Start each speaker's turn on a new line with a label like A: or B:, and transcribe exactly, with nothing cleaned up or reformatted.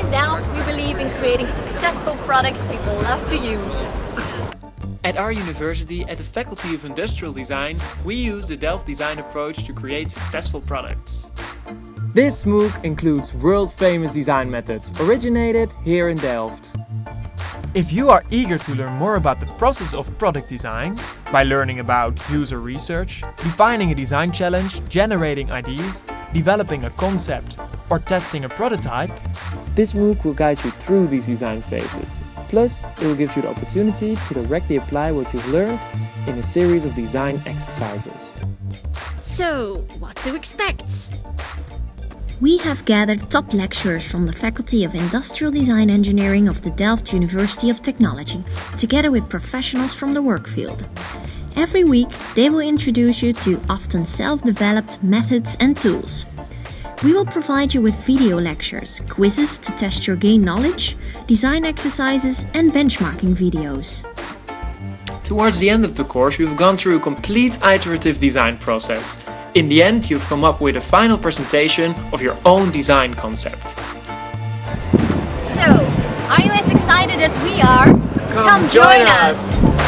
A: Delft, we believe in creating successful products people love to use.
B: At our university, at the Faculty of Industrial Design, we use the Delft design approach to create successful products.
C: This MOOC includes world-famous design methods originated here in Delft.
D: If you are eager to learn more about the process of product design, by learning about user research, defining a design challenge, generating ideas, developing a concept, or testing a prototype,
C: this MOOC will guide you through these design phases. Plus, it will give you the opportunity to directly apply what you've learned in a series of design exercises.
E: So, what to expect? We have gathered top lecturers from the Faculty of Industrial Design Engineering of the Delft University of Technology, together with professionals from the work field. Every week, they will introduce you to often self-developed methods and tools. We will provide you with video lectures, quizzes to test your gain knowledge, design exercises and benchmarking videos.
B: Towards the end of the course, you've gone through a complete iterative design process. In the end, you've come up with a final presentation of your own design concept.
A: So, are you as excited as we are?
B: Come,
A: Come join us!